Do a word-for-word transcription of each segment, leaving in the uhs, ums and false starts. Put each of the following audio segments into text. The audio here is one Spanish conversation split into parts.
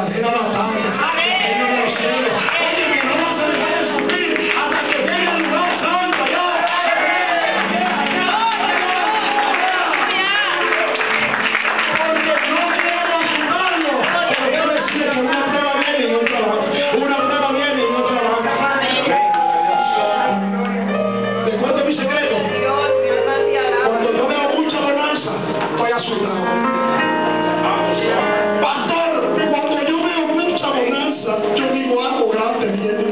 verdadera batalla. En los cielos. Oye, no vas a dejar de sufrir hasta que llegue al lugar santo. Ya. Porque no queremos asustarlo. Pero yo decía que una prueba viene y otra va. Una prueba viene y otra va. ¿Te cuento mi secreto? Cuando yo veo mucha bonanza, estoy asustado. Pastor, cuando yo veo mucha bonanza, yo digo algo grande viene.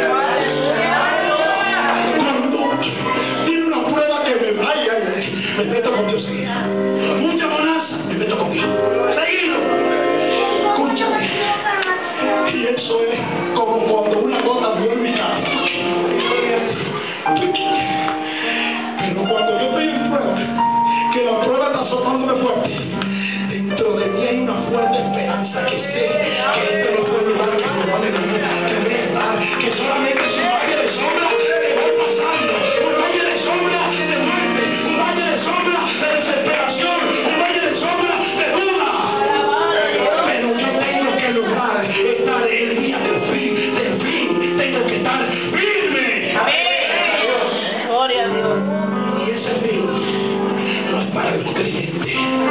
Cuando tiene una prueba que me vaya, me meto con Dios. Mucha bonanza, me meto con Dios. Seguido. Escúchame. Y eso es como cuando una gota vio en mi casa. Pero cuando yo estoy en prueba, que la prueba está azotándome fuerte, dentro de mí hay una fuerte esperanza que sé que esto no puede durar, que no vale nada, que voy a estar, que solamente es un valle de sombra que voy pasando, un valle de sombra de muerte, un valle de sombra de desesperación, un valle de sombra de duda. Pero yo tengo que lograr estar el día del fin, del fin, tengo que estar firme. Amén. Gloria a Dios. Y ese fin no es para los creyentes.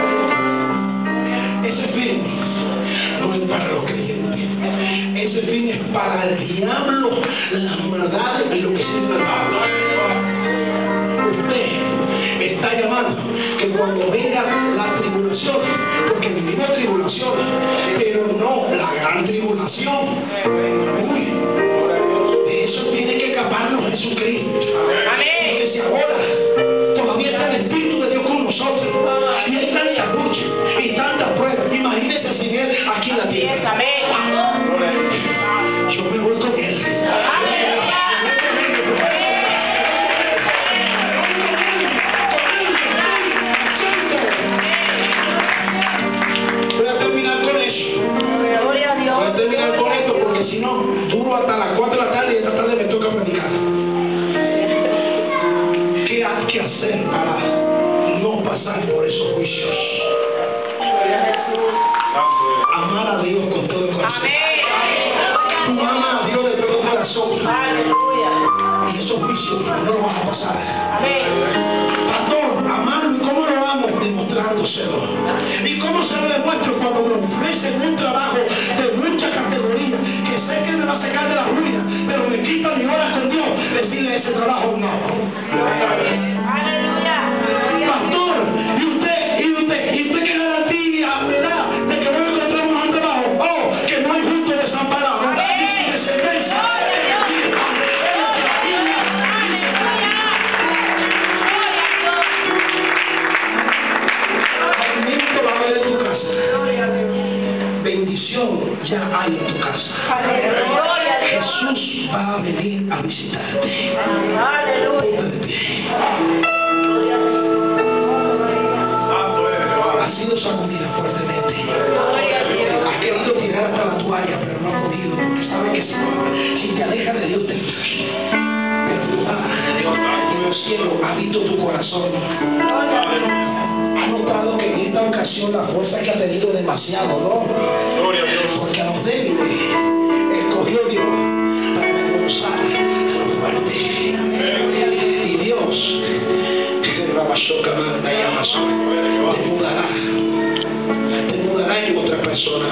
Ese fin no es para los creyentes. Ese fin es para el diablo, la maldad y lo que sirve al Pablo. Usted está llamando que cuando venga la tribulación, porque vivimos tribulación, pero no la gran tribulación. Uy, de eso tiene que escaparnos Jesucristo. Porque si ahora todavía está el Espíritu de Dios con nosotros y hay tanta lucha y tanta prueba, imagínese sin Él aquí en la tierra. Yo me voy con Él. Voy a terminar con eso. Voy a terminar con esto porque si no, duro hasta las cuatro de la tarde y esta tarde me toca predicar. ¿Qué hay que hacer para no pasar por esos juicios? Amar a Dios con todo el corazón. Tú amas a Dios de todo el corazón. Y esos juicios no los vas a pasar. Pastor, amarlo, ¿y cómo lo amo? Demostrándoselo. ¿Y cómo se lo demuestro? Cuando me ofrecen un trabajo de mucha categoría, que sé que me va a sacar de la ruina, pero me quita mi hora con Dios, decirle ese trabajo no. Pastor, ¿y usted, y usted, y usted qué garantía me da de que voy a encontrar un mejor trabajo? Oh, que no hay justo desamparado. Bendición ya hay en tu casa. Jesús va a venir a visitarte. Ponte de pie. Ha sido sacudida fuertemente. Ha querido tirar hasta la toalla, pero no ha podido, porque sabe que si, si te alejas de Dios te pero tú vas en los cielos, habito tu corazón. Ha notado que en esta ocasión la fuerza que ha tenido demasiado, ¿no? Porque a los débiles escogió Dios para avergonzar a los fuertes. Y Dios te mudará, te mudará en otra persona.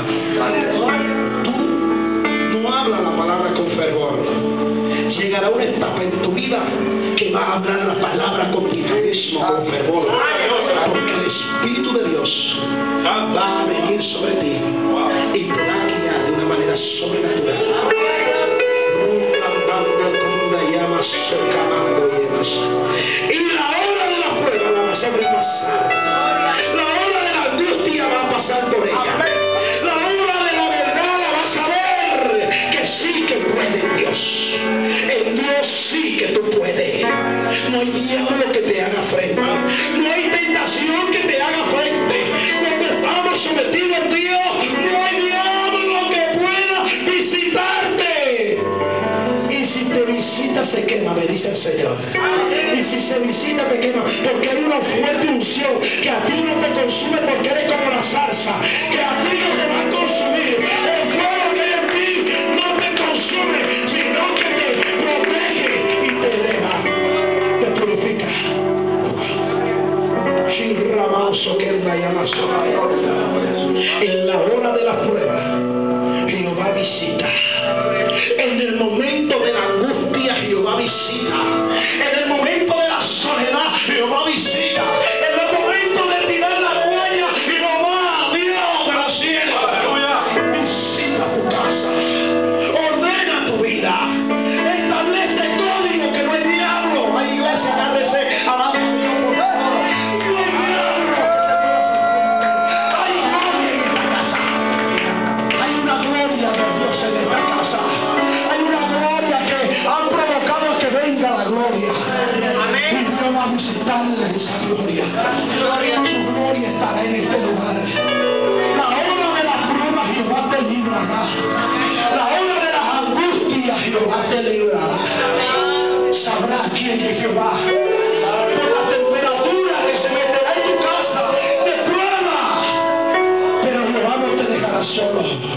Tú no hablas la palabra con fervor. Llegará una etapa en tu vida que va a hablar la palabra con dinamismo, con fervor. Porque el Espíritu de Dios va a venir sobre ti y te va a guiar de una manera sobrenatural. Y la hora de la prueba la vas a ver pasar. La hora de la angustia va a pasar por ella. La hora de la verdad la vas a ver que sí que puede en Dios. En Dios sí que tú puedes. No hay diablo que te haga frente. No hay Ramoso que la llama en la hora de la prueba, Jehová visita. En el momento de la angustia, Jehová visita. En el momento de la soledad, Jehová visita. En el momento de tirar la toalla, Jehová, Dios de los cielos, visita tu casa, ordena tu vida, establece código que no es diablo. Hay iglesia, agárrese a la Dios por favor. No hay diablo. Hay gloria en esta casa. Hay una gloria de Dios en esta casa. Hay una gloria que han provocado que venga la gloria. Y Dios va a visitarle esa gloria. Su gloria estará en este lugar. La hora de la prueba, Jehová te librará. La hora de las angustias, Jehová te librará. Sabrás quién es Jehová. Por la temperatura que se meterá en tu casa, te prueba. Pero Jehová no te dejará solo.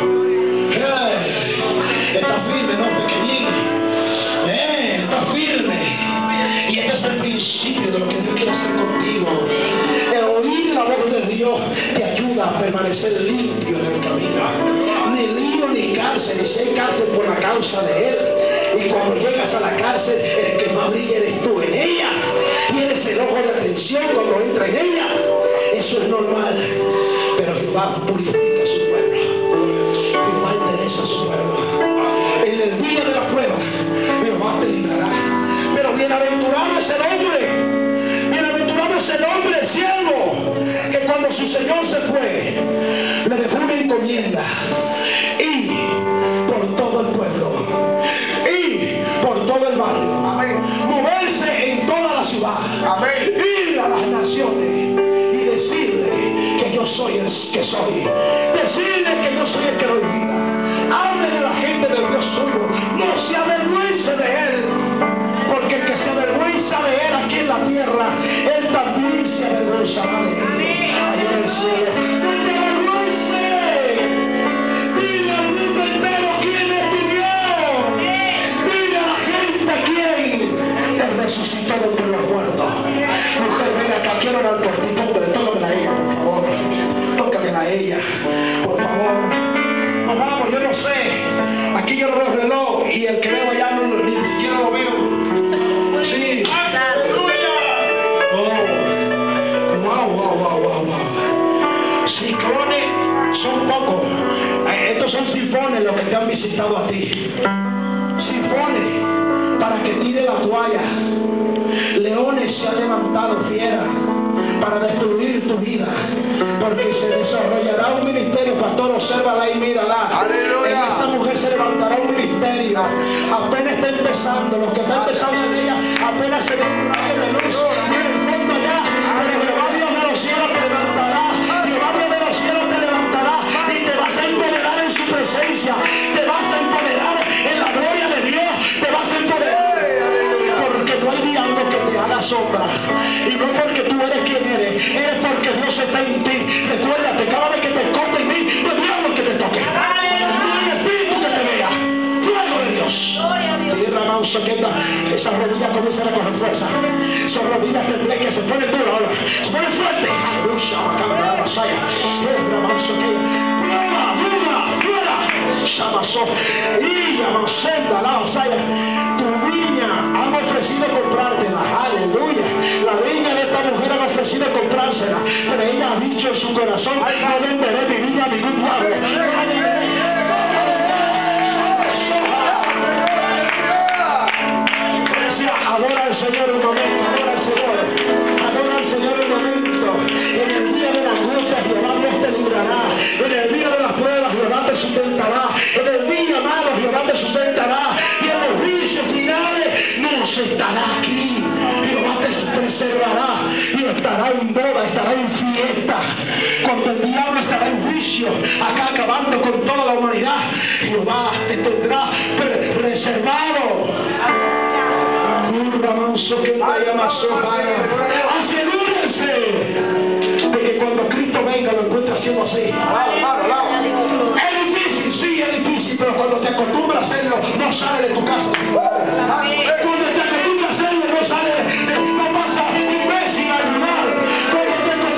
Eh, está firme, no pequeñín. Eh, está firme. Y este es el principio de lo que Dios quiere hacer contigo. El oír la voz de Dios te ayuda a permanecer limpio en el camino. Ni lío ni cárcel, ni si hay cárcel por la causa de Él. Y cuando llegas a la cárcel, el que más brilla eres tú en ella. Tienes el ojo de atención cuando entra en ella. Eso es normal. Pero Jehová purifica a su pueblo. Jehová interesa a su pueblo. En el día de la prueba, Jehová te librará. Pero bienaventurado es el hombre. Bienaventurado es el hombre, el siervo, que cuando su Señor se fue, le dejó una encomienda. Y por todo el pueblo. Y por todo el barrio. Amén. Moverse en toda la ciudad. Amén. Ir a las naciones y decirle que yo soy el que soy. Decirle que yo soy el que doy vida. Hable de la gente del Dios suyo. No se avergüence de Él. Porque el que se avergüenza de Él aquí en la tierra, Él también se avergüenzará de Él. Ahí en el cielo. No te avergüences. Dile al mundo entero quién es tu Dios. Dile a la gente quién te resucitó de entre los muertos. Mujer, ven acá, quiero orar por ti. Tócamela a ella, por favor. Tócamela a ella, por favor. No vamos, yo no sé. Aquí yo no veo reloj y el que veo allá no, ni siquiera lo veo. Sí. Oh. Wow, wow, wow, wow, wow. Ciclones son pocos. Eh, Estos son sifones los que te han visitado a ti. Sifones para que tire la toalla. Leones se han levantado fieras para destruir tu vida, porque se desarrollará un ministerio. Pastor, obsérvala y mírala. En esta mujer se levantará un ministerio. Apenas está empezando. Los que están empezando en ella apenas se ven un rayo de luz en el fondo allá. Pero Jehová Dios de los cielos te levantará. Jehová Dios de los cielos te levantará y te vas a empoderar en su presencia. Te vas a empoderar en la gloria de Dios. Te vas a empoderar porque no hay diablo que te haga sombra. Y no porque tú eres quien eres, es porque Dios está en ti. Recuérdate, cada vez que te toque en mí, no es diablo que te toque. No hay espíritu que te vea. Fuego de Dios. Tierra Mausa, que esas rodillas comienzan a coger fuerza. Son rodillas de play que se ponen duras ahora. Se ponen fuertes. Aleluya, macabra, la vasalla. Tierra Mausa, que prueba, prueba, prueba. Shamasó. Y Yamasenda, la vasalla. Tu viña han ofrecido comprártela. Aleluya. La viña de esta mujer han ofrecido comprársela. Pero ella ha dicho en su corazón: no venderé mi viña a ningún lado. Adora al Señor un momento, adora al Señor, adora al Señor un momento. En el día de la angustia, Jehová Dios te librará. En el día de las pruebas, Jehová te sustentará. En el día malo, Jehová te sustentará. Y en los juicios finales, no se estará aquí. Jehová te preservará y estará en boda, estará en fiesta. Cuando el diablo estará en juicio, acá acabando con toda la humanidad, Jehová te tendrá preservado. Asegúrense de que cuando Cristo venga lo encuentre haciendo así. Es difícil, sí, es difícil, pero cuando te acostumbras a hacerlo, no sale de tu casa. Cuando te acostumbras a hacerlo, no sale de, no pasa un mes sin ayudar. Cuando te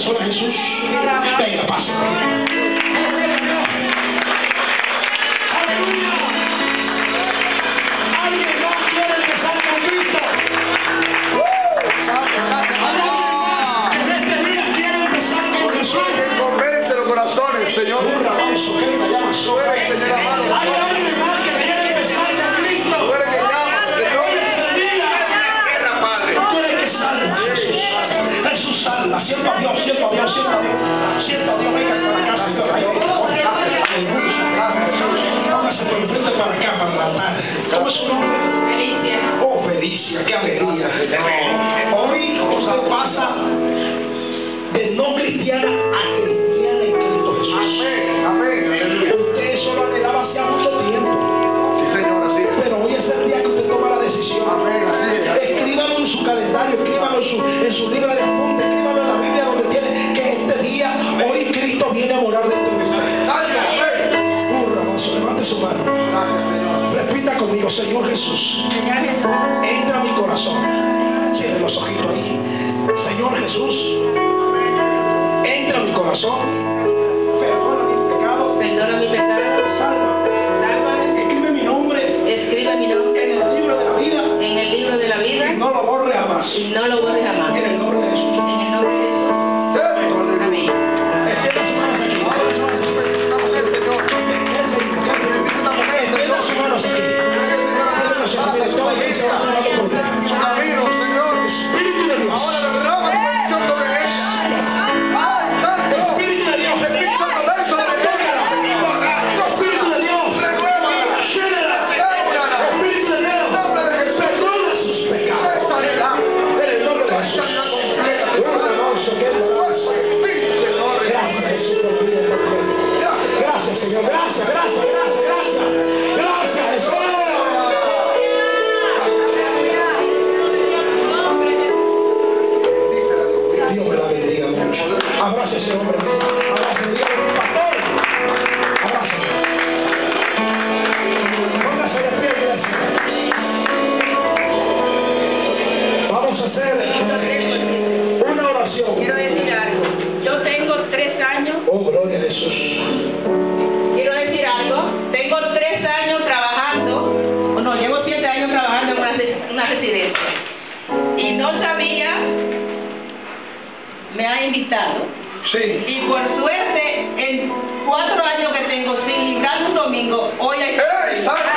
corazón a Jesús? Venga, pasa. ¿Alguien no quiere empezar con Cristo? ¿En este día quiere empezar con Jesús? Convence los corazones, Señor. Un rabazo, que me llama sola. Señor amado. ¿Hay alguien más que quiere empezar con Cristo? Tú eres que llama, Señor. Tú eres que salva, Jesús salva. Jesús salva. Siento a Dios, siento a Dios, siento a Dios. Siento a Dios, venga para acá, Señor. Aleluya. Póngase por el frente para acá, para la altar. ¿Cómo es su nombre? Felicia. Oh, Felicia, qué alegría. Hoy usted pasa de no cristiana a cristiana en Cristo Jesús. Amén, amén. Aleluya. Usted eso lo anhelaba hacía mucho tiempo. Sí, Señor, así es. Pero hoy es el día que usted toma la decisión. Amén, así es. Escríbalo en su calendario, escríbalo en su, en su libro de apuntes, escríbalo en la Biblia donde tiene que este día, hoy Cristo viene a morar dentro de usted. Hurra, vamos, levante su mano. Gracias, Señor. Repita conmigo, Señor Jesús, Señor Jesús. entra a mi corazón. Cierre los ojitos ahí. Señor Jesús, entra a mi corazón. Perdona mis pecados. Perdona mi pecado. Salva. Sálvame. Escribe mi nombre Escribe mi nombre en el libro de la vida en el libro de la vida y no lo borre jamás. y no lo borres jamás. En el nombre de Jesús. En el nombre de Jesús. Amén. Extienda sus manos aquí. Extienda sus manos aquí. Su camino, Señor. Espíritu de Dios. Ahora le verdad, bendición sobre ella. ¡Ay, santo! Espíritu de Dios. Espíritu Santo, ven sobre ella. Espíritu de Dios. Llénala. Espíritu de Dios. Perdona sus pecados. En el nombre de Jesús. Un hermoso que es hermoso. Gracias, Jesús, por tu vida. Gracias, Señor. Gracias, gracias, gracias, gracias. Gracias, Jesús. Dios me la bendiga mucho. Abrace a ese hombre. Abrace a Dios. Pastor. Abrace. Póngase de pie, iglesia. Vamos a hacer una oración. Quiero decir algo. Yo tengo tres años. Oh, gloria a Jesús. Quiero decir algo. Tengo tres años trabajando. O no, llevo siete años trabajando en una, res- una residencia. Y no sabía. Me ha invitado. Sí. Y por suerte, en cuatro años que tengo sin librar un domingo, hoy hay... ¡Ey, santo!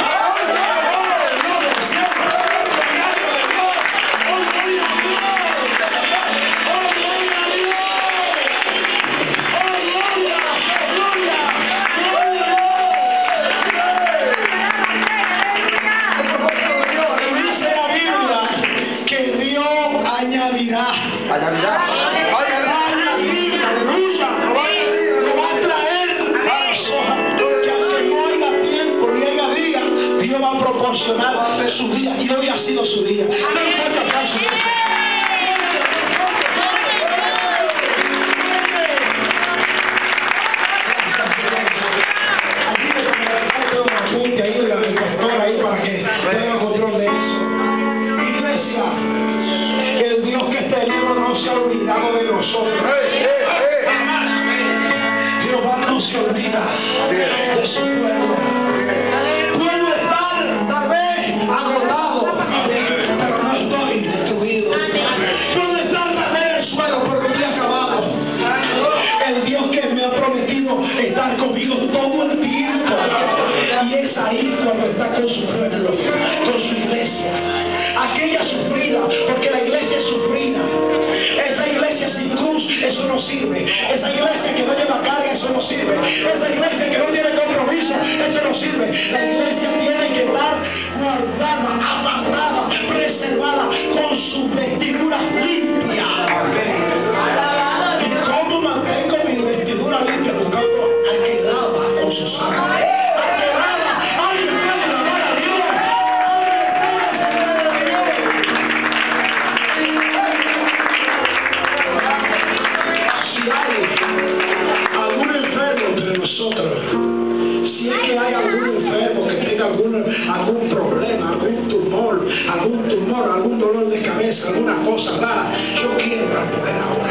Dice la Biblia que Dios añadirá. A Navidad. Aleluya. Lo va a traer a los ojos. Que aunque no haya tiempo ni haya día, Dios va a proporcionar su día. Y hoy ha sido su día. Den un fuerte aplauso. Apunte ahí el pastor ahí para que tenga control de eso. Iglesia, el Dios que este libro no se ha olvidado de nosotros. ¡Ey, ey, ey! Jehová no se olvida de su pueblo. Puedo estar tal vez agotado, pero no estoy destruido. Puedo estar tal vez en el suelo, pero no estoy acabado. El Dios que me ha prometido estar conmigo todo el tiempo. Y es ahí cuando está con su pueblo, con su iglesia. Aquella sufrida, porque la iglesia es sufrida. Esa iglesia sin cruz, eso no sirve. Esa iglesia que no lleva carga, eso no sirve. Esa iglesia que no tiene compromiso, eso no sirve. La iglesia tiene que estar guardada, apartada, preservada, con sus vestiduras limpias. ¿Y cómo mantengo mi vestidura limpia? Buscando al que lava con su sangre. Al que lava, alguien puede lavar a Dios. Si hay algún enfermo entre nosotros, si es que hay algún enfermo que tenga algún, algún problema, algún tumor, algún tumor, algún dolor de cabeza, alguna cosa rara, yo quiero orar por él ahora.